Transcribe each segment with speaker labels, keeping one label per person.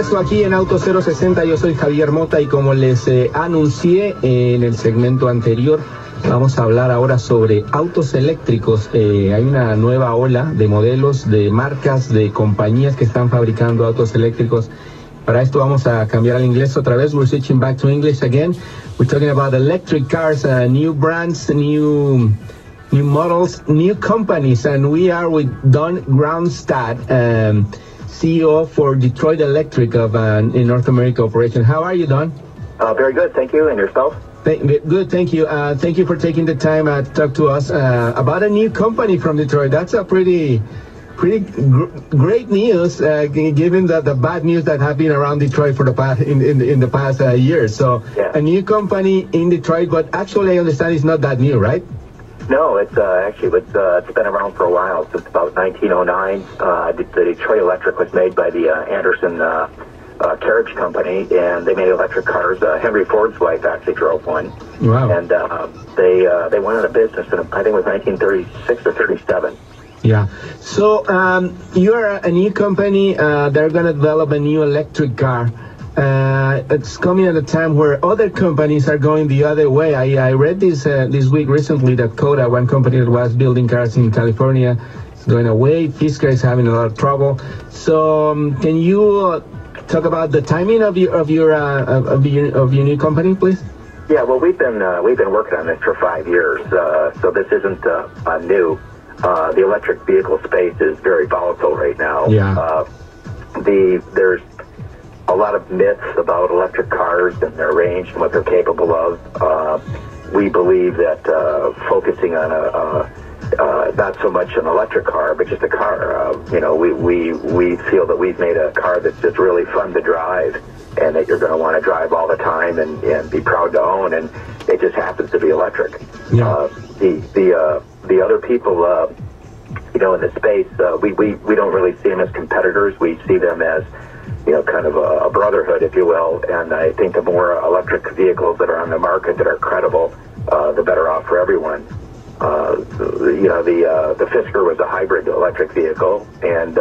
Speaker 1: regreso aquí en Auto 060, yo soy Javier Mota y como les anuncié en el segmento anterior, vamos a hablar ahora sobre autos eléctricos. Hay una nueva ola de modelos, de marcas, de compañías que están fabricando autos eléctricos. Para esto vamos a cambiar al inglés otra vez. We're switching back to English again. We're talking about electric cars, new brands, new models, new companies, and we are with Don Groundstad, CEO for Detroit Electric of in North America operation. How are you, Don?
Speaker 2: Very good, thank you. And yourself?
Speaker 1: Good, thank you. Thank you for taking the time to talk to us about a new company from Detroit. That's a pretty great news, given the bad news that have been around Detroit for the past in the past years. So yeah. A new company in Detroit, but actually I understand it's not that new, right?
Speaker 2: No, it's actually it's been around for a while, since about 1909. The Detroit Electric was made by the Anderson Carriage Company, and they made electric cars. Henry Ford's wife actually drove one.
Speaker 1: Wow.
Speaker 2: And they went out of business in, I think it was 1936 or 37.
Speaker 1: Yeah. So you are a new company. They're going to develop a new electric car. It's coming at a time where other companies are going the other way. I read this week recently that Coda, one company that was building cars in California, is going away. Fisker is having a lot of trouble. So can you talk about the timing of your new company, please?
Speaker 2: Yeah. Well, we've been working on this for 5 years. So this isn't new. The electric vehicle space is very volatile right now.
Speaker 1: Yeah.
Speaker 2: There's a lot of myths about electric cars and their range and what they're capable of. We believe that focusing on not so much an electric car, but just a car. We feel that we've made a car that's just really fun to drive, and that you're going to want to drive all the time and be proud to own. And it just happens to be electric.
Speaker 1: Yeah.
Speaker 2: The other people, in the space, we don't really see them as competitors. We see them as kind of a brotherhood, if you will. And I think the more electric vehicles that are on the market that are credible, the better off for everyone. The Fisker was a hybrid electric vehicle, and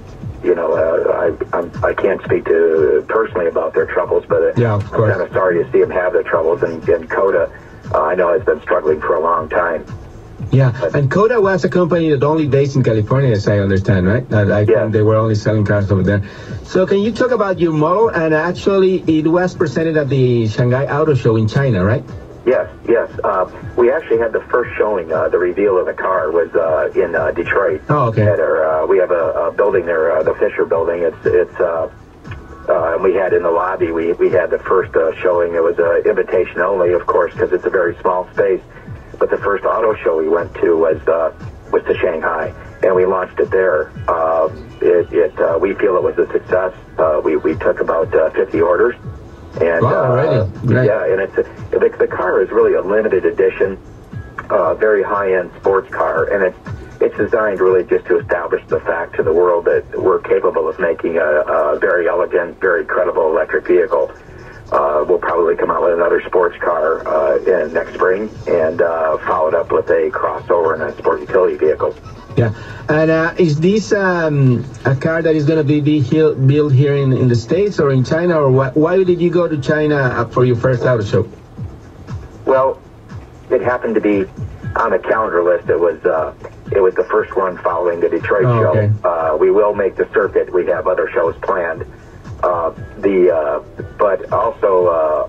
Speaker 2: I can't speak to personally about their troubles, but
Speaker 1: yeah, of course.
Speaker 2: I'm kind of sorry to see them have their troubles. And Coda, I know, has been struggling for a long time.
Speaker 1: Yeah, and Coda was a company that only based in California, as I understand, right? I think they were only selling cars over there. So can you talk about your model? And actually, it was presented at the Shanghai Auto Show in China, right?
Speaker 2: Yes. We actually had the first showing. The reveal of the car was in Detroit.
Speaker 1: Oh, okay.
Speaker 2: We have a building there, the Fisher Building. And we had in the lobby, we had the first showing. It was invitation only, of course, because it's a very small space. But the first auto show we went to was to Shanghai, and we launched it there. We feel it was a success. We took about 50 orders, and
Speaker 1: wow,
Speaker 2: yeah, and the car is really a limited edition, very high-end sports car, and it's designed really just to establish the fact to the world that we're capable of making a very elegant, very credible electric vehicle. We'll probably come out with another sports car next spring, and followed up with a crossover and a sport utility vehicle.
Speaker 1: Yeah, and is this a car that is going to be built here in the States or in China, or why did you go to China for your first auto show?
Speaker 2: Well, it happened to be on the calendar list. It was the first one following the Detroit show.
Speaker 1: Okay.
Speaker 2: We will make the circuit. We have other shows planned. But also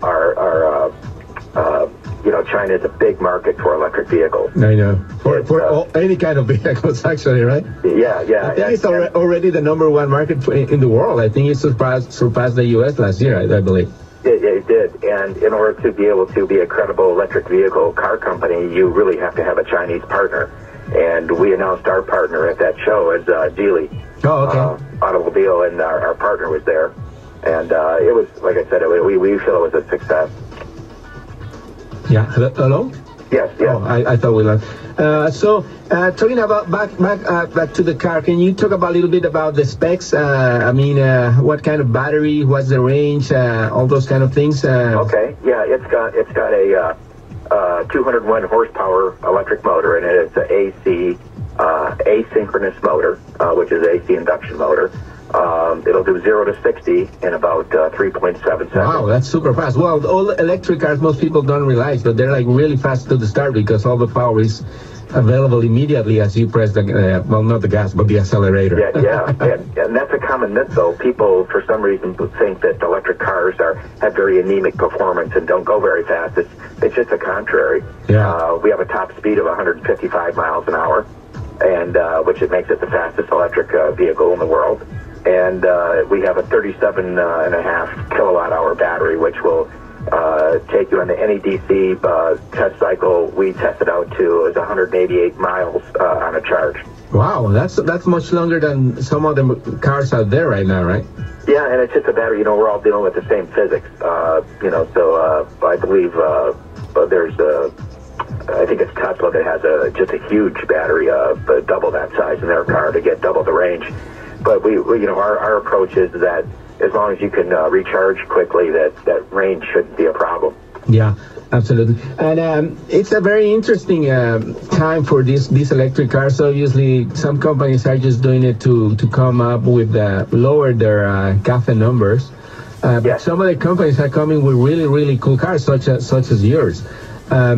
Speaker 2: China is a big market for electric vehicles.
Speaker 1: I know. For any kind of vehicles, actually, right?
Speaker 2: Yeah.
Speaker 1: I think it's already the #1 market in the world. I think it surpassed the U.S. last year, I believe.
Speaker 2: It did. And in order to be able to be a credible electric vehicle car company, you really have to have a Chinese partner. And we announced our partner at that show as Geely.
Speaker 1: Oh, okay.
Speaker 2: Automobile, and our partner was there. And it was, like I said, we feel it was a success.
Speaker 1: Yeah. Hello?
Speaker 2: Yes.
Speaker 1: Oh, I thought we lost. So talking about back to the car, can you talk about a little bit about the specs? What kind of battery, what's the range, all those kind of things?
Speaker 2: Okay. Yeah, it's got a 201 horsepower electric motor in it. It's an AC asynchronous motor, which is AC induction motor. It'll do 0 to 60 in about 3.7 seconds.
Speaker 1: Wow, that's super fast. Well, all electric cars, most people don't realize, but they're like really fast to the start because all the power is available immediately as you press the, well, not the gas, but the accelerator.
Speaker 2: Yeah. And that's a common myth, though. People, for some reason, think that electric cars have very anemic performance and don't go very fast. It's just the contrary.
Speaker 1: Yeah.
Speaker 2: We have a top speed of 155 miles an hour, and which it makes it the fastest electric vehicle in the world. And we have a 37.5 kilowatt-hour battery, which will take you on the NEDC test cycle. We tested out to is 188 miles on a charge.
Speaker 1: Wow, that's much longer than some of the cars out there right now, right?
Speaker 2: Yeah, and it's just a battery. We're all dealing with the same physics. So I believe there's I think it's Tesla that has just a huge battery, double that size in their car to get double the range. But our approach is that as long as you can recharge quickly, that range shouldn't be a problem.
Speaker 1: Yeah, absolutely. And it's a very interesting time for these electric cars. Obviously, some companies are just doing it to come up with lower their CAFE numbers. But some of the companies are coming with really, really cool cars, such as yours. But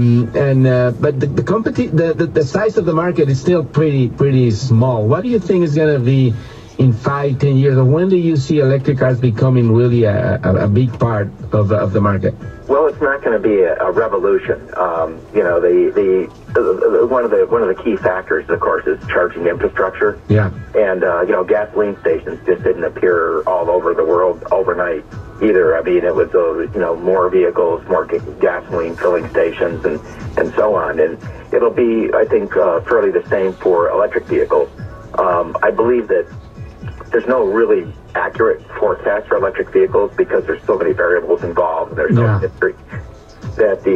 Speaker 1: the size of the market is still pretty small. What do you think is going to be in 5-10 years, or when do you see electric cars becoming really a big part of the market?
Speaker 2: Well, it's not going to be a revolution. One of the key factors, of course, is charging infrastructure.
Speaker 1: Yeah.
Speaker 2: And gasoline stations just didn't appear all over the world overnight either. I mean, it was more vehicles, more gasoline filling stations, and so on. And it'll be, I think, fairly the same for electric vehicles. I believe that there's no really accurate forecast for electric vehicles because there's so many variables involved. And there's no history. That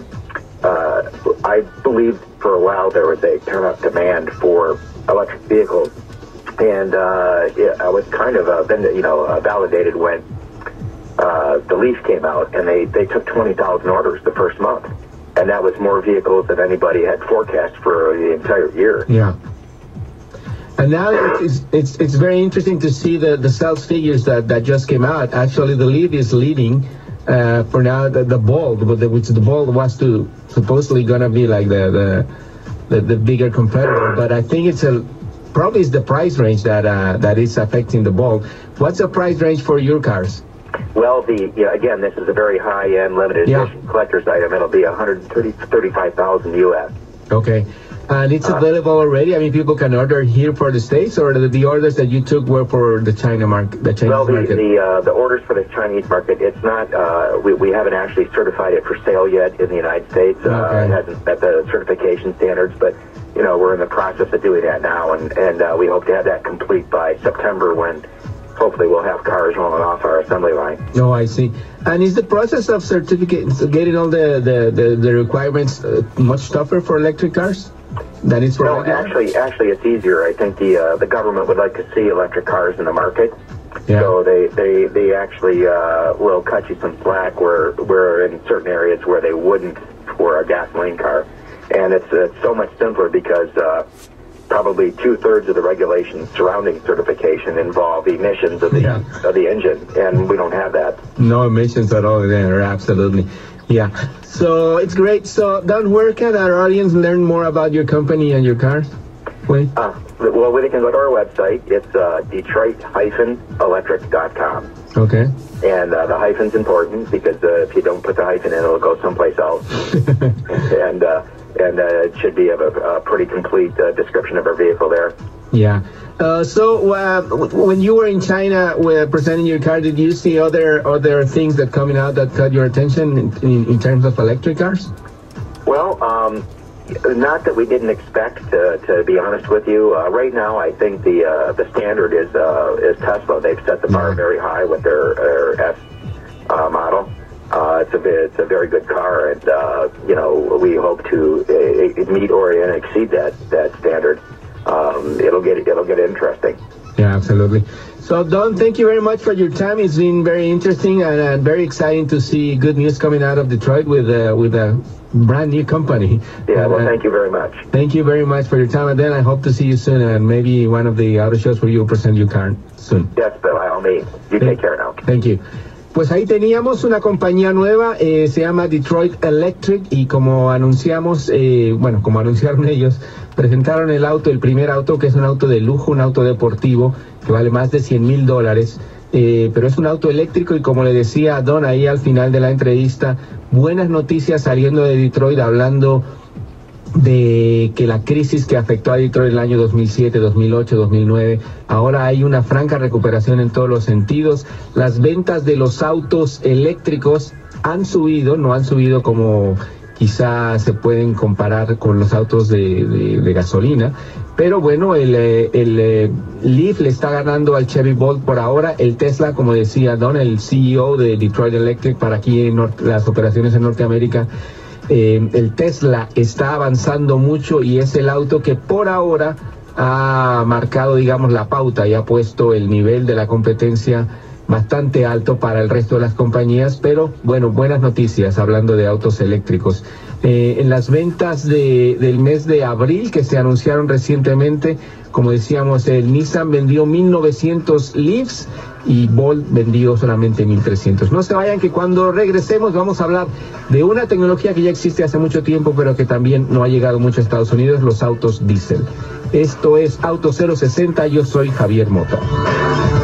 Speaker 2: I believe for a while there was a pent-up demand for electric vehicles, and I was kind of validated when the Leaf came out, and they took 20,000 orders the first month, and that was more vehicles than anybody had forecast for the entire year.
Speaker 1: Yeah. And now it's very interesting to see the sales figures that just came out. Actually, the Leaf is leading for now the Bolt, which the Bolt was supposedly gonna be like the bigger competitor. But I think it's probably the price range that is affecting the Bolt. What's the price range for your cars?
Speaker 2: Well, again, this is a very high-end limited edition collector's item. It'll be $135,000 US. Okay. And it's available already? I mean, people can order here for the States, or the orders that you took were for the China market? The orders for the Chinese market, it's not, we haven't actually certified it for sale yet in the United States. It hasn't met the certification standards, but, we're in the process of doing that now, and we hope to have that complete by September when hopefully we'll have cars rolling off our assembly line.
Speaker 1: Oh, I see. And is the process of getting all the requirements much tougher for electric cars? That is
Speaker 2: no, actually, it's easier. I think the government would like to see electric cars in the market, so they actually will cut you some slack where in certain areas where they wouldn't for a gasoline car, and it's so much simpler because probably 2/3 of the regulations surrounding certification involve emissions of the engine, and we don't have that.
Speaker 1: No emissions at all there, absolutely. Yeah, so it's great. So, Don, where can our audience learn more about your company and your cars?
Speaker 2: Well, they can go to our website. It's Detroit-electric.com.
Speaker 1: Okay.
Speaker 2: And the hyphen's important because if you don't put the hyphen in, it'll go someplace else. and it should be a pretty complete description of our vehicle there.
Speaker 1: Yeah. So when you were in China presenting your car, did you see other things that coming out that caught your attention in terms of electric cars?
Speaker 2: Well, not that we didn't expect, to be honest with you. Right now, I think the standard is Tesla. They've set the bar very high with their S model. It's a very good car, and we hope to meet or exceed that standard. It'll get interesting.
Speaker 1: Yeah, absolutely. So, Don, thank you very much for your time. It's been very interesting and very exciting to see good news coming out of Detroit with a brand new company.
Speaker 2: Yeah, well, thank you very much.
Speaker 1: Thank you very much for your time, and then I hope to see you soon, and maybe one of the auto shows where you'll present your car soon.
Speaker 2: Yes, Bill, by all means. You take care now.
Speaker 1: Thank you. Pues ahí teníamos una compañía nueva, se llama Detroit Electric, y como anunciamos, como anunciaron ellos, presentaron el primer auto, que es un auto de lujo, un auto deportivo, que vale más de $100,000, pero es un auto eléctrico, y como le decía a Don ahí al final de la entrevista, buenas noticias saliendo de Detroit, hablando de que la crisis que afectó a Detroit en el año 2007, 2008, 2009, ahora hay una franca recuperación en todos los sentidos. Las ventas de los autos eléctricos han subido, no han subido como quizá se pueden comparar con los autos de gasolina, pero bueno, el Leaf le está ganando al Chevy Bolt por ahora. El Tesla, como decía Don, el CEO de Detroit Electric para aquí en las operaciones en Norteamérica, el Tesla está avanzando mucho y es el auto que por ahora ha marcado, digamos, la pauta y ha puesto el nivel de la competencia bastante alto para el resto de las compañías, pero bueno, buenas noticias hablando de autos eléctricos. En las ventas del mes de abril que se anunciaron recientemente, como decíamos, el Nissan vendió 1,900 Leafs y Bolt vendió solamente 1,300. No se vayan, que cuando regresemos vamos a hablar de una tecnología que ya existe hace mucho tiempo, pero que también no ha llegado mucho a Estados Unidos, los autos diésel. Esto es Auto 060, yo soy Javier Mota.